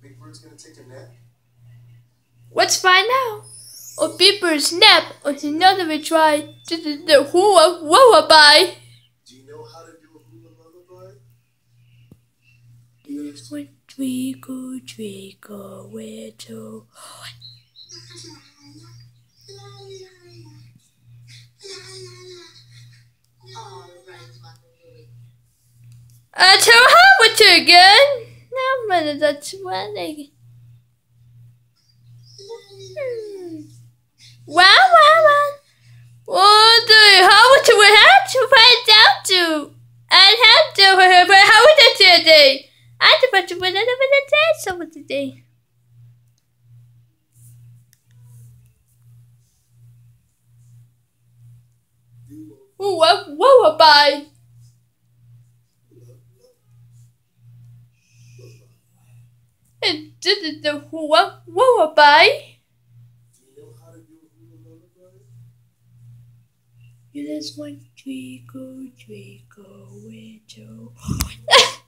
Big Bird's gonna take a nap? Let's find out. A Big Bird's nap is another we try to the hula lullaby. Do you know how to do a hula lullaby? When twinkle, twinkle, little. So how was it again? No, that's funny. Wow. How was it? We have to find out to. And have to. How was it today? I have to put another day. So what's today? Whoa, bye. And this is the lullaby. Do you know how to do a hula lullaby? You just want twinkle, twinkle, little.